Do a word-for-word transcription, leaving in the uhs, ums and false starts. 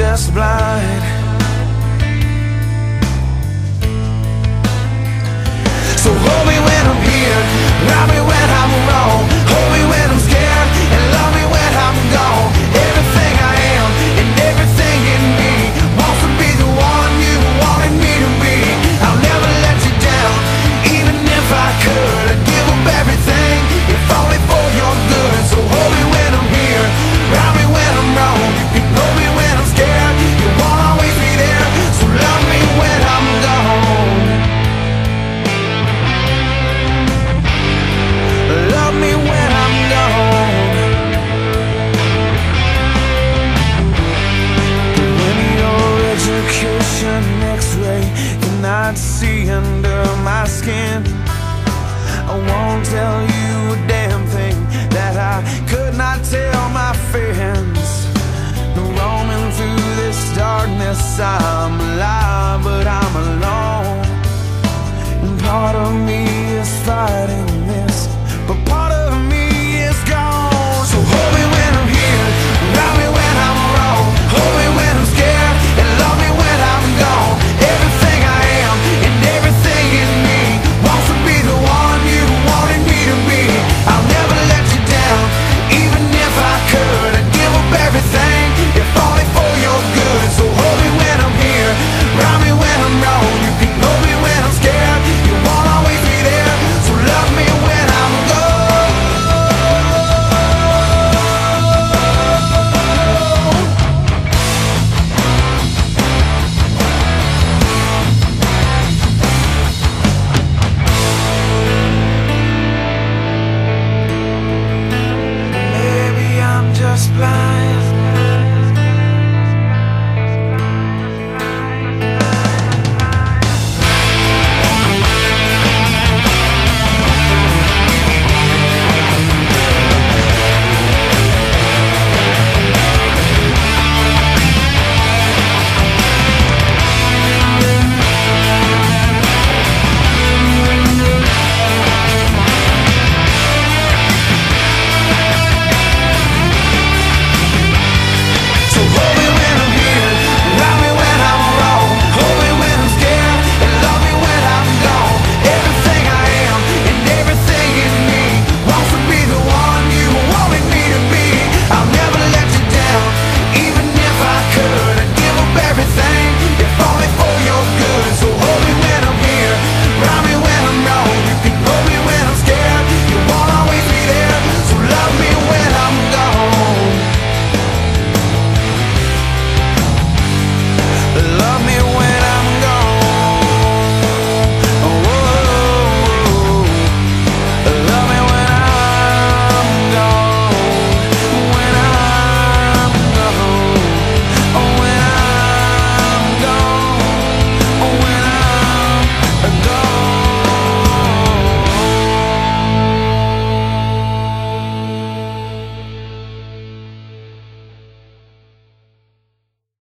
darkness blind. So hold me when I'm here, love me when I'm wrong, hold me when I'm scared, and love me when I'm gone. Everything I am and everything in me wants to be the one you wanted me to be. I'll never let you down, even if I could. I'd give up everything, if only for your good. So hold me when I'm here, love me when I'm wrong, you know me when I'm scared, you won't always be there. So love me when I'm gone, love me when I'm gone. When your education X-ray cannot see under my skin, I won't tell you a damn thing that I could not tell my friends. Roaming through this darkness, I'm alive, but I'm alone, and part of me is fighting